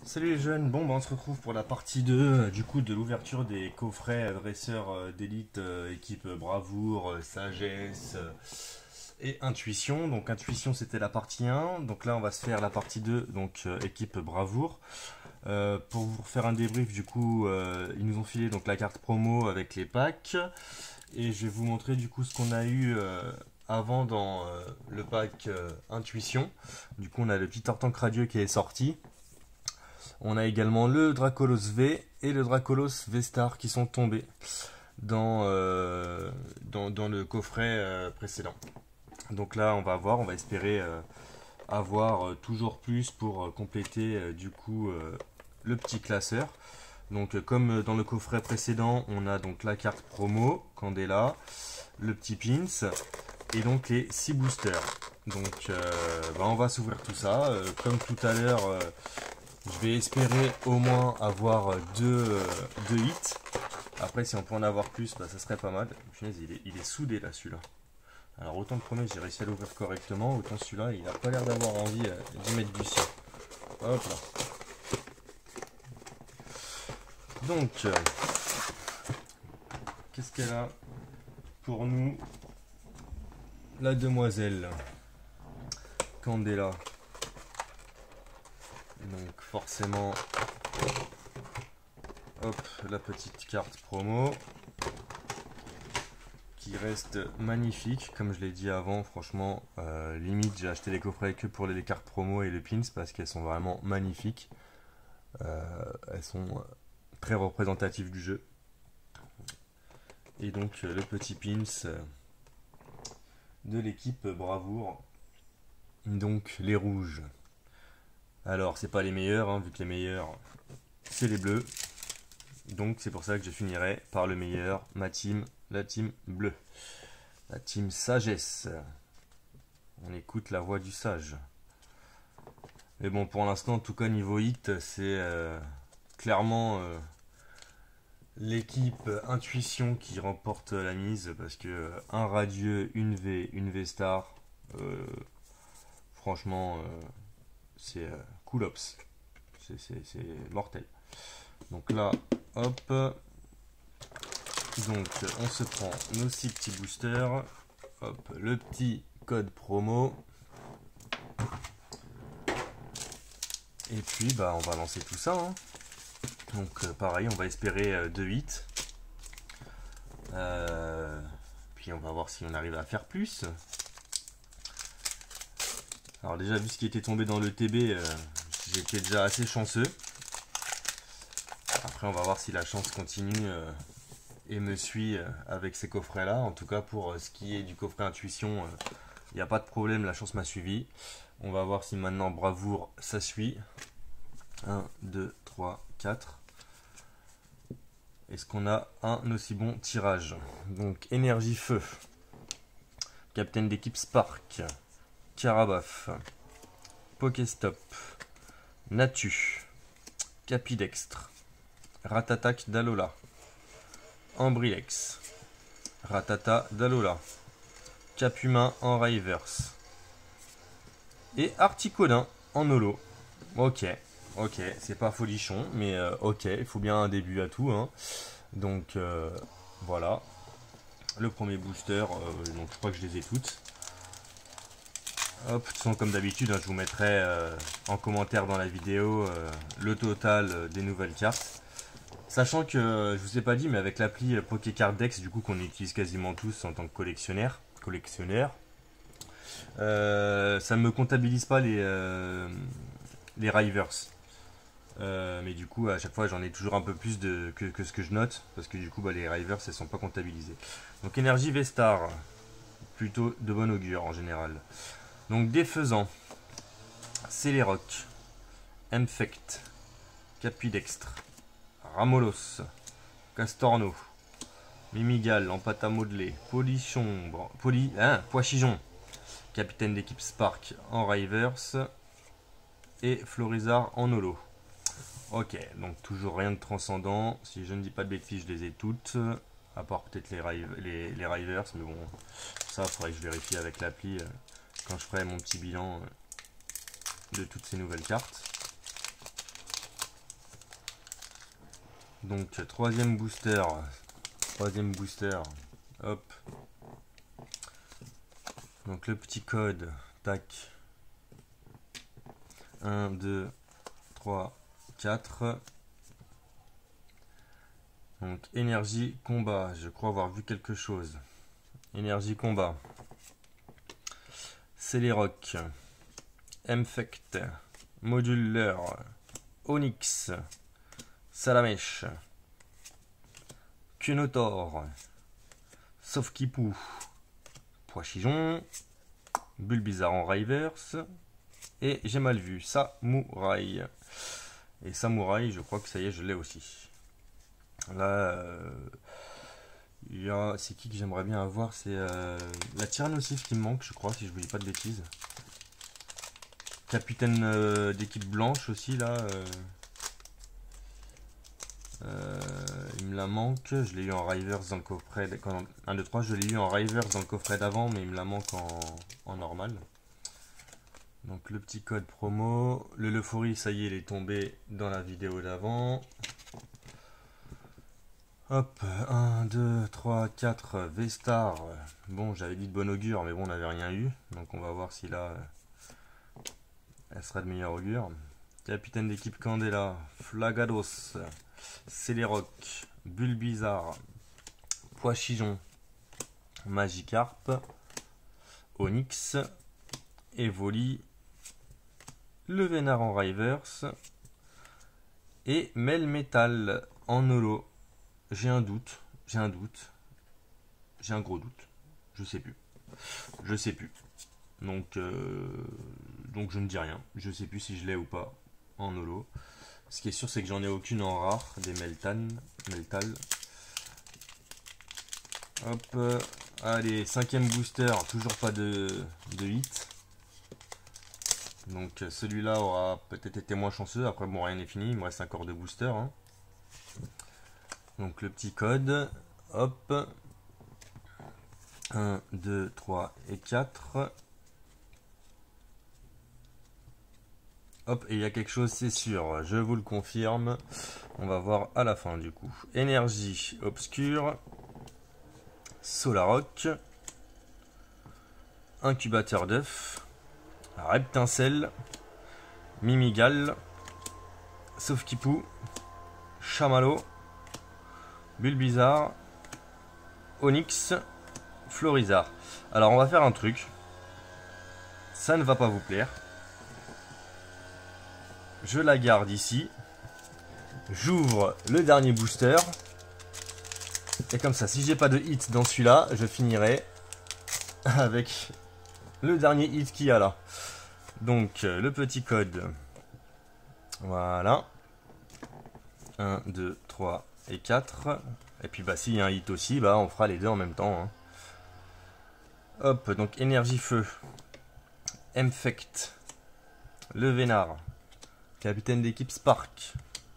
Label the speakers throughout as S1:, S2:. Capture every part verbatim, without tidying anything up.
S1: Salut les jeunes, bon bah on se retrouve pour la partie deux euh, du coup de l'ouverture des coffrets dresseurs euh, d'élite euh, équipe euh, bravoure, euh, sagesse euh, et intuition. Donc intuition c'était la partie un, donc là on va se faire la partie deux, donc euh, équipe bravoure. Euh, pour vous faire un débrief du coup euh, ils nous ont filé donc la carte promo avec les packs et je vais vous montrer du coup ce qu'on a eu euh, avant dans euh, le pack euh, intuition. Du coup on a le petit Tortank radieux qui est sorti. On a également le Dracolos V et le Dracolos V-Star qui sont tombés dans, euh, dans, dans le coffret euh, précédent. Donc là, on va voir, on va espérer euh, avoir euh, toujours plus pour euh, compléter euh, du coup euh, le petit classeur. Donc euh, comme dans le coffret précédent, on a donc la carte promo, Candela, le petit pins et donc les six boosters. Donc euh, bah, on va s'ouvrir tout ça. Euh, comme tout à l'heure, euh, je vais espérer au moins avoir deux, euh, deux hits. Après, si on peut en avoir plus, bah, ça serait pas mal. Punaise, il est, il est soudé là, celui-là. Alors, autant le premier, j'ai réussi à l'ouvrir correctement. Autant celui-là, il a pas l'air d'avoir envie euh, d'y mettre du sien. Hop là. Donc, euh, qu'est-ce qu'elle a pour nous? La demoiselle Candela. Donc, forcément, hop, la petite carte promo. Qui reste magnifique, comme je l'ai dit avant, franchement, euh, limite j'ai acheté les coffrets que pour les cartes promo et les pins parce qu'elles sont vraiment magnifiques. Euh, elles sont très représentatives du jeu. Et donc le petit pins de l'équipe Bravoure, donc les rouges. Alors c'est pas les meilleurs, hein, vu que les meilleurs c'est les bleus. Donc c'est pour ça que je finirai par le meilleur, ma team, la team bleue. La team sagesse. On écoute la voix du sage. Mais bon, pour l'instant, en tout cas niveau hit, c'est euh, clairement euh, l'équipe intuition qui remporte la mise. Parce que euh, un radieux, une V, une V-Star, euh, franchement, euh, c'est euh, cool ops. C'est mortel. Donc là, hop. Donc on se prend nos six petits boosters. Hop, le petit code promo. Et puis bah on va lancer tout ça. Hein. Donc euh, pareil, on va espérer euh, deux hits. Euh, puis on va voir si on arrive à faire plus. Alors déjà vu ce qui était tombé dans le T B, euh, j'étais déjà assez chanceux. Après on va voir si la chance continue euh, et me suit euh, avec ces coffrets là. En tout cas pour euh, ce qui est du coffret intuition, il n'y a pas de problème, la chance m'a suivi. On va voir si maintenant bravoure ça suit. un, deux, trois, quatre. Est-ce qu'on a un aussi bon tirage? Donc énergie feu, capitaine d'équipe Spark, Carabaf, Pokéstop, Natu, Capidextre, Ratatak d'Alola, Ambrilex, Ratata d'Alola, Capumain en Reverse et Articodin en holo. Ok. Ok, c'est pas folichon, mais euh, ok, il faut bien un début à tout. Hein. Donc euh, voilà, le premier booster, euh, donc je crois que je les ai toutes. Hop, de toute façon, comme d'habitude, hein, je vous mettrai euh, en commentaire dans la vidéo euh, le total euh, des nouvelles cartes. Sachant que, euh, je vous ai pas dit, mais avec l'appli euh, Pokécard Dex, du coup qu'on utilise quasiment tous en tant que collectionneur, collectionneur euh, ça me comptabilise pas les, euh, les Rivers. Euh, mais du coup à chaque fois j'en ai toujours un peu plus de, que, que ce que je note parce que du coup bah, les Rivers elles sont pas comptabilisés. Donc énergie V-Star, plutôt de bon augure en général. Donc défaisant, Céléroc, Infect, Capidextre, Ramolos, Castorno, Mimigal en pâte à modeler, Polichon, Poli, hein, Poichijon, capitaine d'équipe Spark en Rivers et Florizard en holo. Ok, donc toujours rien de transcendant. Si je ne dis pas de bêtises, je les ai toutes. À part peut-être les, les, les Rivers, mais bon, ça, il faudrait que je vérifie avec l'appli euh, quand je ferai mon petit bilan euh, de toutes ces nouvelles cartes. Donc troisième booster. Troisième booster. Hop. Donc le petit code. Tac. un, deux, trois, quatre. Donc énergie combat. Je crois avoir vu quelque chose. Énergie combat. Celerock. Infect. Moduleur. Onyx. Salamèche. Quenotor. Sauf-Kipou. Pois-Chijon. Bulbizarre en reverse. Et j'ai mal vu. Samouraï. Et Samouraï, je crois que ça y est, je l'ai aussi. Là, euh, il y a, c'est qui que j'aimerais bien avoir? C'est euh, la Tyrannosif qui me manque, je crois, si je vous dis pas de bêtises. Capitaine euh, d'équipe blanche aussi, là. Euh, euh, il me la manque. Je l'ai eu en reverse dans le coffret. un, deux, trois, je l'ai eu en reverse dans le coffret d'avant, mais il me la manque en, en normal. Donc le petit code promo. Le Leuphorie, ça y est, il est tombé dans la vidéo d'avant. Hop, un, deux, trois, quatre, V-Star. Bon, j'avais dit de bon augure, mais bon, on n'avait rien eu. Donc on va voir si là, elle sera de meilleur augure. Capitaine d'équipe Candela, Flagados, Celerock, Bulbizarre, Pois-Chijon, Magikarp, Onyx, Evoli, le Vénard en reverse et Melmetal en holo. J'ai un doute, j'ai un doute, j'ai un gros doute, je sais plus, je sais plus. Donc, euh, donc je ne dis rien, je sais plus si je l'ai ou pas en holo. Ce qui est sûr, c'est que j'en ai aucune en rare, des Meltan, Meltal. Hop, euh, allez, cinquième booster, toujours pas de, de hit. Donc celui-là aura peut-être été moins chanceux, après bon, rien n'est fini, il me reste encore deux boosters. Hein. Donc le petit code, hop, un, deux, trois et quatre. Hop, et il y a quelque chose, c'est sûr, je vous le confirme. On va voir à la fin du coup. Énergie obscure, Solarock, incubateur d'œuf, Reptincelle, Mimigal, Sauf-Kipou, Chamallow, Bulbizarre, Onyx, Florizarre. Alors on va faire un truc. Ça ne va pas vous plaire. Je la garde ici. J'ouvre le dernier booster. Et comme ça, si j'ai pas de hit dans celui-là, je finirai avec le dernier hit qu'il y a là. Donc le petit code. Voilà. un, deux, trois et quatre. Et puis bah s'il y a un hit aussi, bah on fera les deux en même temps. Hein. Hop, donc énergie feu. Infect. Le Vénard. Capitaine d'équipe Spark.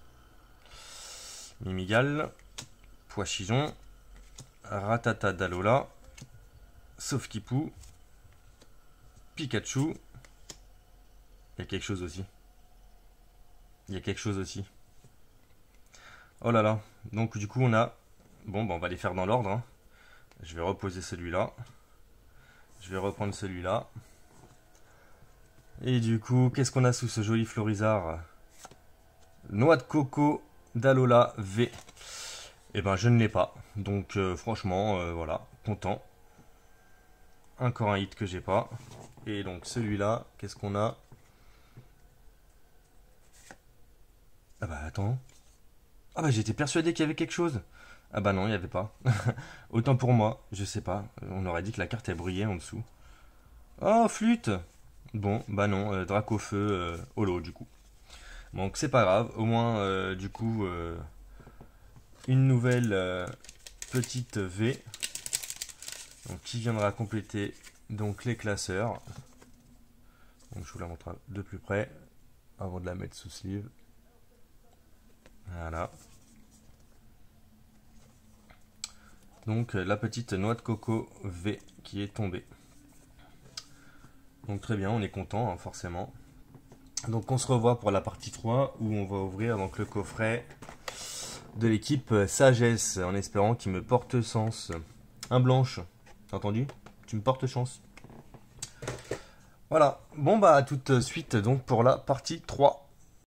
S1: Mimigal. Pois-Chijon. Ratata Dalola. Sauf-Kipou. Pikachu. Il y a quelque chose aussi. Il y a quelque chose aussi. Oh là là. Donc du coup on a... Bon, bah, on va les faire dans l'ordre. Hein. Je vais reposer celui-là. Je vais reprendre celui-là. Et du coup, qu'est-ce qu'on a sous ce joli Florizarre? Noix de coco d'Alola V. Eh ben, je ne l'ai pas. Donc, euh, franchement, euh, voilà, content. Encore un hit que j'ai pas. Et donc, celui-là, qu'est-ce qu'on a? Ah bah, attends. Ah bah, j'étais persuadé qu'il y avait quelque chose. Ah bah non, il n'y avait pas. Autant pour moi, je sais pas. On aurait dit que la carte est brillée en dessous. Oh, flûte! Bon, bah non, euh, Dracofeu euh, holo du coup. Donc c'est pas grave, au moins euh, du coup euh, une nouvelle euh, petite V donc, qui viendra compléter donc les classeurs. Donc je vous la montre de plus près avant de la mettre sous sleeve. Voilà. Donc la petite noix de coco V qui est tombée. Donc très bien, on est content hein, forcément. Donc on se revoit pour la partie trois où on va ouvrir donc le coffret de l'équipe Sagesse, en espérant qu'il me porte chance. Un blanche, t'as entendu? Tu me portes chance. Voilà, bon bah à toute suite donc pour la partie trois.